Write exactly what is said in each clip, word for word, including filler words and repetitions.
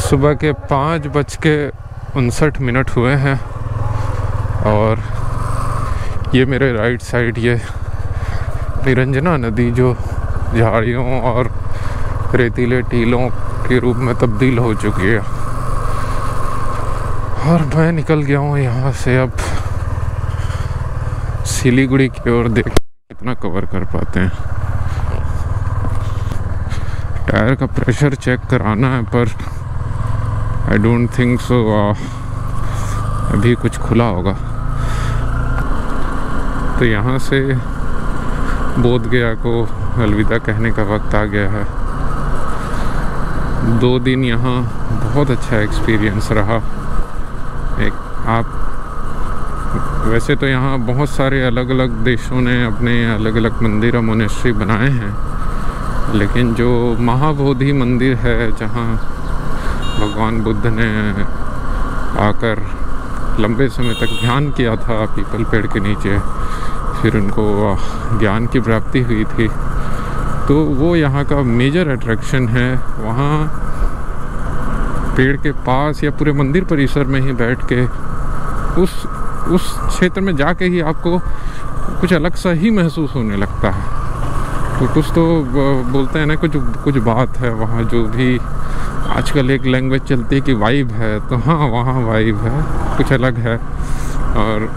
सुबह के पाँच बज के उनसठ मिनट हुए हैं और ये मेरे राइट साइड ये निरंजना नदी जो झाड़ियों और रेतीले टीलों के रूप में तब्दील हो चुकी है और मैं निकल गया हूँ यहाँ से अब सिलीगुड़ी की ओर। देख कितना कवर कर पाते हैं। टायर का प्रेशर चेक कराना है पर आई डोंट थिंक सो अभी कुछ खुला होगा। तो यहाँ से बोधगया को अलविदा कहने का वक्त आ गया है। दो दिन यहाँ बहुत अच्छा एक्सपीरियंस रहा। एक आप वैसे तो यहाँ बहुत सारे अलग अलग देशों ने अपने अलग अलग मंदिर और मोनेस्ट्री बनाए हैं, लेकिन जो महाबोधि मंदिर है जहाँ भगवान बुद्ध ने आकर लंबे समय तक ध्यान किया था पीपल पेड़ के नीचे, फिर उनको ज्ञान की प्राप्ति हुई थी, तो वो यहाँ का मेजर अट्रैक्शन है। वहाँ पेड़ के पास या पूरे मंदिर परिसर में ही बैठ के उस उस क्षेत्र में जाके ही आपको कुछ अलग सा ही महसूस होने लगता है। तो कुछ तो बोलते हैं ना, कुछ कुछ बात है वहाँ, जो भी आजकल एक लैंग्वेज चलती है कि वाइब है, तो हाँ वहाँ वाइब है, कुछ अलग है। और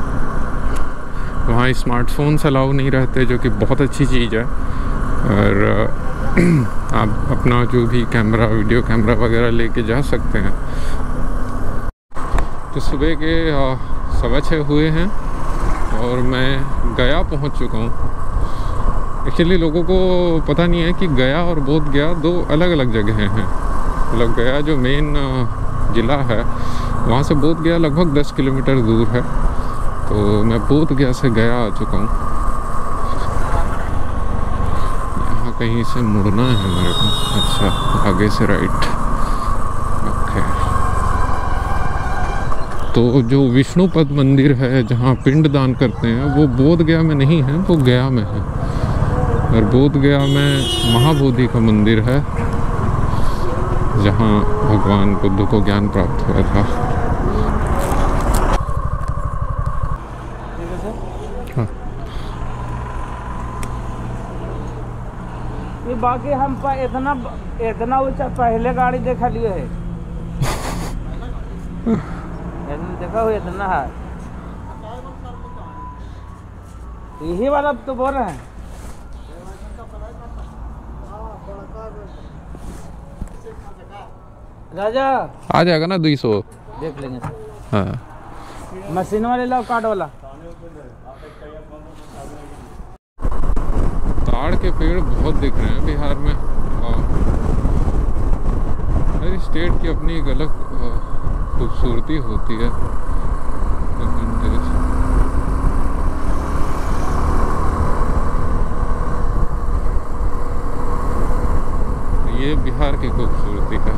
वहाँ स्मार्टफोन्स अलाउ नहीं रहते, जो कि बहुत अच्छी चीज़ है। और आप अपना जो भी कैमरा, वीडियो कैमरा वगैरह लेके जा सकते हैं। तो सुबह के सवा छः हुए हैं और मैं गया पहुंच चुका हूं। एक्चुअली लोगों को पता नहीं है कि गया और बोधगया दो अलग अलग जगह हैं। मतलब गया जो मेन ज़िला है, वहाँ से बोधगया लगभग दस किलोमीटर दूर है। तो मैं बोधगया से गया आ चुका हूँ। यहाँ कहीं से मुड़ना है मेरे को। अच्छा, आगे से राइट। ओके। तो जो विष्णुपद मंदिर है जहाँ पिंड दान करते हैं, वो बोधगया में नहीं है, वो गया में है। और बोधगया में महाबोधि का मंदिर है जहाँ भगवान बुद्ध को ज्ञान प्राप्त हुआ था। हाँ। ये बाकी हम इतना इतना ऊंचा पहले गाड़ी देखा लिए है। देखा हुआ इतना है, यही वाला तो बोल रहे हैं। राजा आ जाएगा ना दो सौ, देख लेंगे सर। हाँ। मशीन वाले लाओ, कार्ड वाला। ताड़ के पेड़ बहुत दिख रहे हैं बिहार में। हर स्टेट की अपनी एक अलग खूबसूरती होती है। ये बिहार की खूबसूरती है।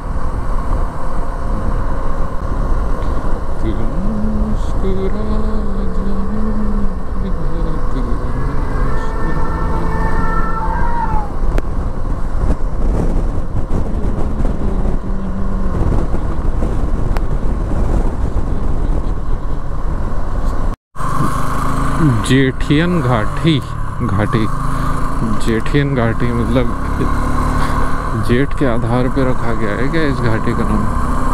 जेठियन घाटी घाटी जेठियन घाटी मतलब जेठ के आधार पे रखा गया है क्या इस घाटी का नाम?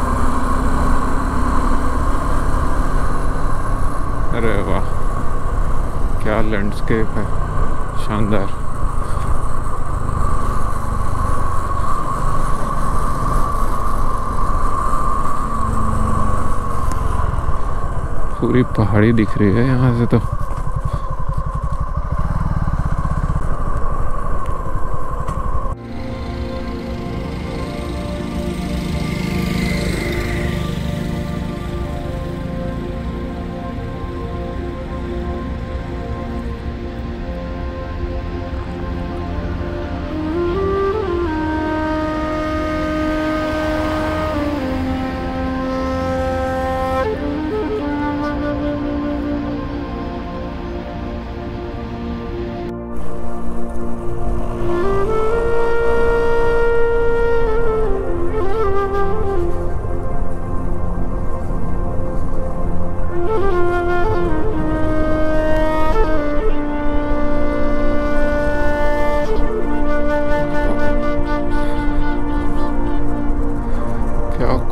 अरे वाह, क्या लैंडस्केप है, शानदार। पूरी पहाड़ी दिख रही है यहाँ से तो।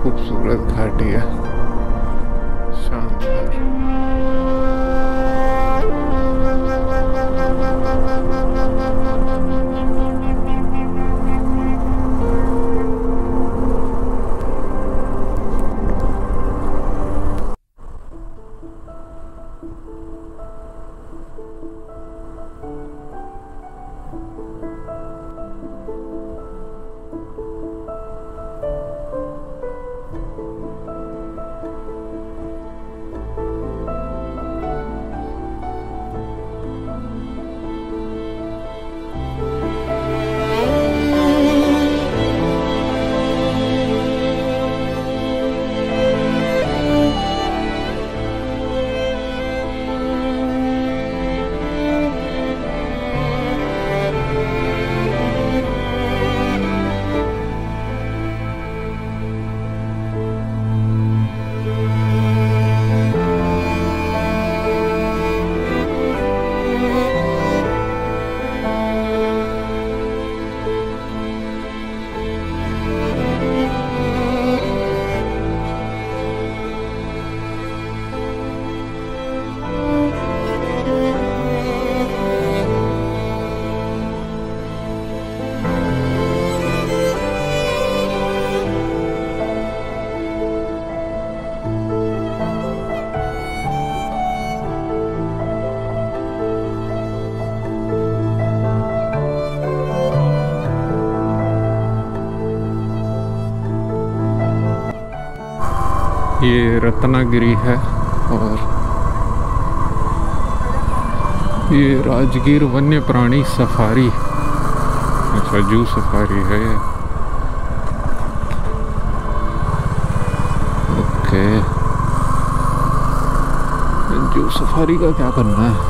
खूबसूरत घाटी है, शानदार। ये रत्नागिरी है और ये राजगीर वन्य प्राणी सफारी, अच्छा जू सफारी है ये। ओके, जू सफारी का क्या करना है?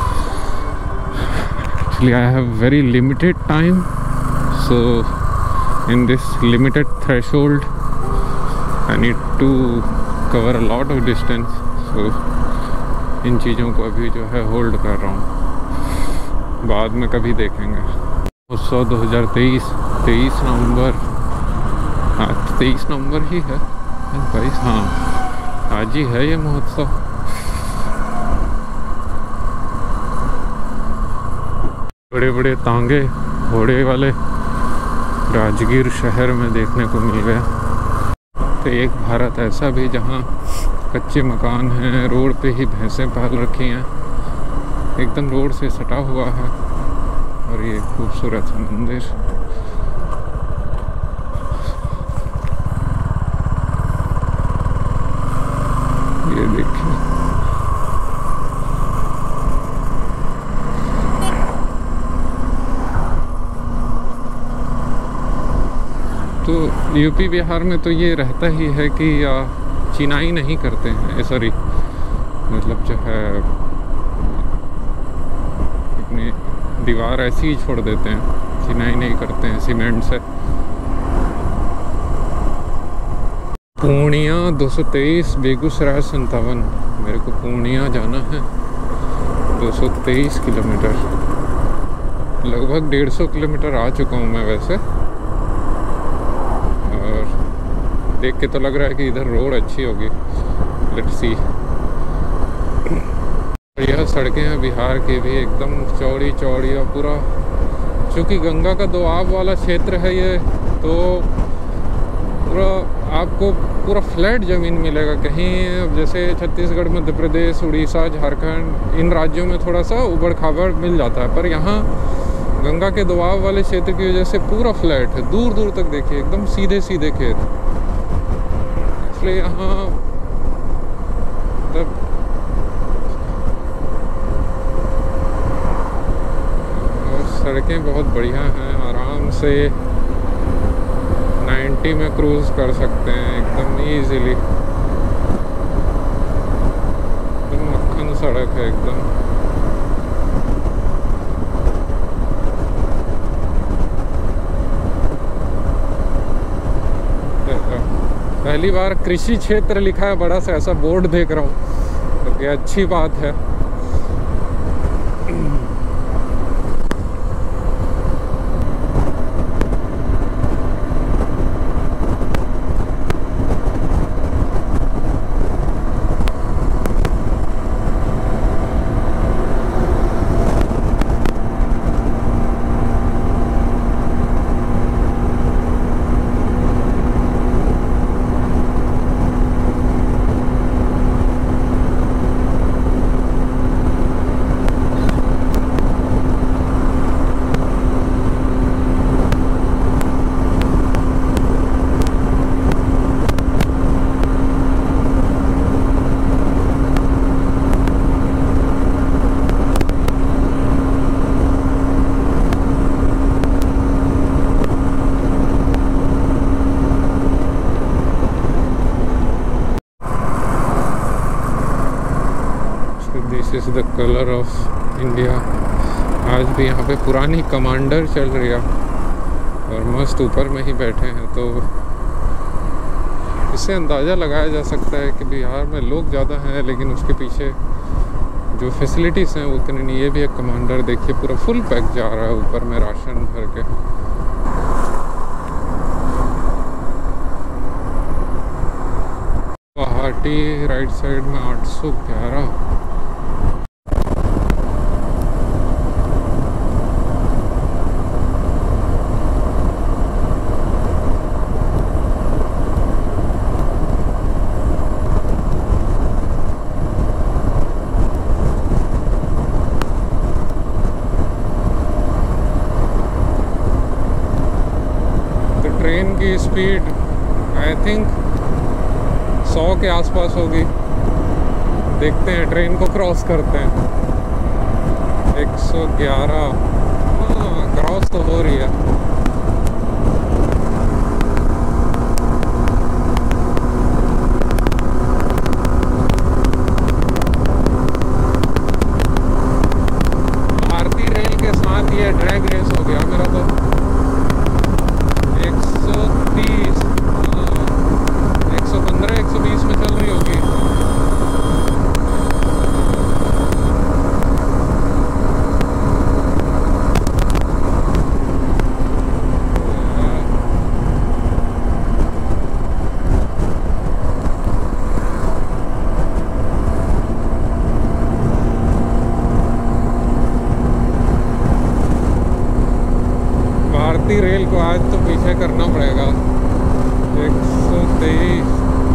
Actually I have very limited time, so in this limited threshold I need to cover a lot of distance, so इन चीज़ों को अभी जो है होल्ड कर रहा हूँ, बाद में कभी देखेंगे। उत्सव दो हज़ार तेईस तेईस नवंबर, हाँ तेईस नवंबर ही है, बाईस, हाँ आज ही है ये महोत्सव। बड़े बड़े तांगे घोड़े वाले राजगीर शहर में देखने को मिल गए। तो एक भारत ऐसा भी जहाँ कच्चे मकान हैं, रोड पे ही भैंसें पाल रखी हैं, एकदम रोड से सटा हुआ है, और ये खूबसूरत मंदिर। ये देखिए, तो यूपी बिहार में तो ये रहता ही है कि चिनाई नहीं करते हैं, सॉरी मतलब जो है अपनी दीवार ऐसी ही छोड़ देते हैं, चिनाई नहीं करते हैं सीमेंट से। पूर्णिया दो सौ तेईस, बेगूसराय संतावन। मेरे को पूर्णिया जाना है, दो सौ तेईस किलोमीटर, लगभग डेढ़ सौ किलोमीटर आ चुका हूँ मैं वैसे। देख के तो लग रहा है कि इधर रोड अच्छी होगी, लेट्स सी। यह सड़कें हैं बिहार की भी एकदम चौड़ी चौड़ी, और पूरा चूँकि गंगा का दोआब वाला क्षेत्र है ये, तो पूरा आपको पूरा फ्लैट ज़मीन मिलेगा। कहीं जैसे छत्तीसगढ़, मध्य प्रदेश, उड़ीसा, झारखंड, इन राज्यों में थोड़ा सा उबड़ खाबड़ मिल जाता है, पर यहाँ गंगा के दोआब वाले क्षेत्र की वजह से पूरा फ्लैट है, दूर दूर तक देखिए एकदम सीधे सीधे खेत। इसलिए यहाँ तब और सड़कें बहुत बढ़िया हैं, आराम से नब्बे में क्रूज कर सकते हैं एकदम ईजीली। एकदम मक्खन सड़क है एकदम। पहली बार कृषि क्षेत्र लिखा है बड़ा सा ऐसा बोर्ड देख रहा हूँ, तो ये अच्छी बात है। Is the colour of India. आज भी यहाँ पे पुरानी कमांडर चल रही है और मस्त ऊपर में ही बैठे हैं, तो इससे अंदाज़ा लगाया जा सकता है कि बिहार में लोग ज़्यादा हैं लेकिन उसके पीछे जो फैसिलिटीज़ हैं वो इतनी नहीं। ये भी एक कमांडर देखिए पूरा फुल पैक जा रहा है ऊपर में राशन भर के। गुवाहाटी राइट साइड में आठ सौ ग्यारह। ट्रेन की स्पीड आई थिंक सौ के आसपास होगी। देखते हैं, ट्रेन को क्रॉस करते हैं। एक सौ ग्यारह, हाँ क्रॉस तो हो रही है। भारतीय रेल के साथ ये ड्रैग रेस हो गया मेरा तो। एक सौ तीस, एक सौ पंद्रह, एक सौ बीस में चल रही होगी। भारतीय रेल को आज तो पीछे करना पड़ेगा। एक सौ तेईस,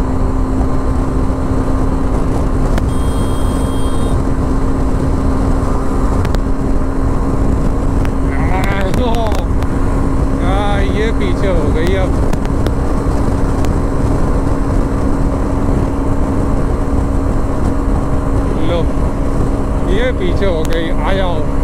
ये पीछे हो गई अब। लो ये पीछे हो गई, आ जाओ।